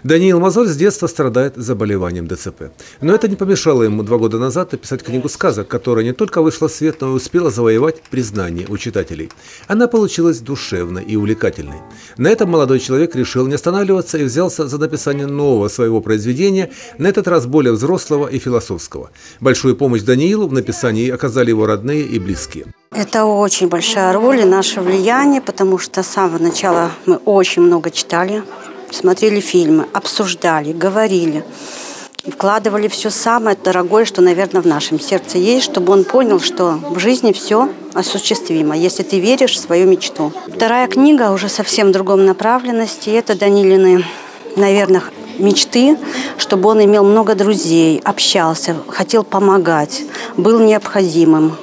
Даниил Мозоль с детства страдает заболеванием ДЦП. Но это не помешало ему 2 года назад написать книгу сказок, которая не только вышла в свет, но и успела завоевать признание у читателей. Она получилась душевной и увлекательной. На этом молодой человек решил не останавливаться и взялся за написание нового своего произведения, на этот раз более взрослого и философского. Большую помощь Даниилу в написании оказали его родные и близкие. Это очень большая роль и наше влияние, потому что с самого начала мы очень много читали, смотрели фильмы, обсуждали, говорили, вкладывали все самое дорогое, что, наверное, в нашем сердце есть, чтобы он понял, что в жизни все осуществимо, если ты веришь в свою мечту. Вторая книга уже совсем в другом направленности. Это Данилины, наверное, мечты, чтобы он имел много друзей, общался, хотел помогать, был необходимым.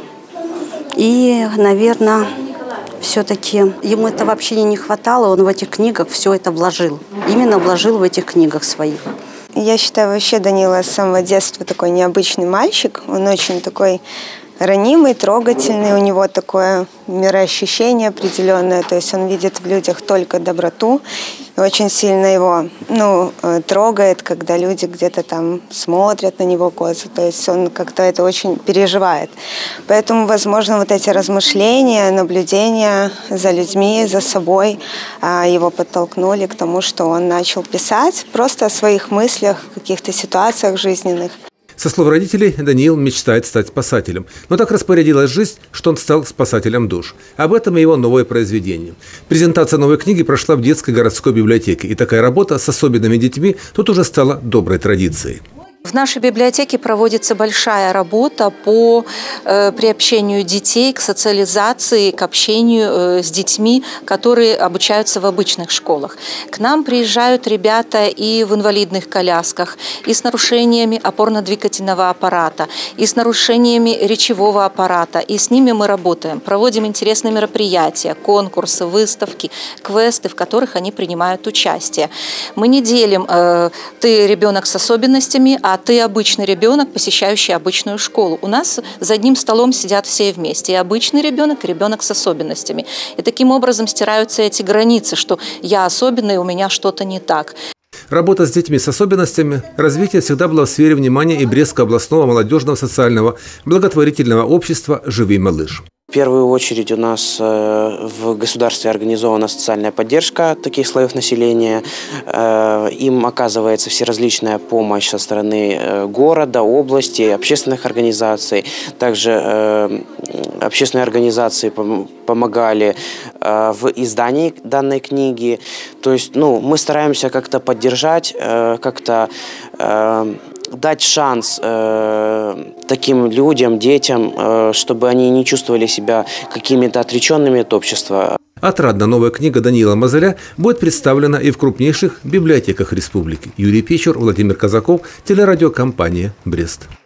И, наверное, все-таки ему это вообще не хватало, он в этих книгах все это вложил. Именно вложил в этих книгах своих. Я считаю, вообще Данила с самого детства такой необычный мальчик. Он очень такой ранимый, трогательный, у него такое мироощущение определенное, то есть он видит в людях только доброту. И очень сильно его трогает, когда люди где-то там смотрят на него косо, то есть он как-то это очень переживает. Поэтому, возможно, вот эти размышления, наблюдения за людьми, за собой его подтолкнули к тому, что он начал писать просто о своих мыслях, каких-то ситуациях жизненных. Со слов родителей, Даниил мечтает стать спасателем. Но так распорядилась жизнь, что он стал спасателем душ. Об этом и его новое произведение. Презентация новой книги прошла в детской городской библиотеке. И такая работа с особенными детьми тут уже стала доброй традицией. В нашей библиотеке проводится большая работа по приобщению детей к социализации, к общению с детьми, которые обучаются в обычных школах. К нам приезжают ребята и в инвалидных колясках, и с нарушениями опорно-двигательного аппарата, и с нарушениями речевого аппарата. И с ними мы работаем, проводим интересные мероприятия, конкурсы, выставки, квесты, в которых они принимают участие. Мы не делим «ты ребенок с особенностями», а ты обычный ребенок, посещающий обычную школу. У нас за одним столом сидят все вместе. И обычный ребенок, и ребенок с особенностями. И таким образом стираются эти границы, что я особенный, у меня что-то не так. Работа с детьми с особенностями развития всегда была в сфере внимания и Брестского областного молодежного социального благотворительного общества «Живи, малыш». В первую очередь у нас в государстве организована социальная поддержка таких слоев населения. Им оказывается всеразличная помощь со стороны города, области, общественных организаций. Также общественные организации помогали в издании данной книги. То есть мы стараемся как-то поддержать, как-то дать шанс таким людям, детям, чтобы они не чувствовали себя какими-то отреченными от общества. Отрадно новая книга Даниила Мозоля будет представлена и в крупнейших библиотеках республики. Юрий Печур, Владимир Казаков, телерадиокомпания «Брест».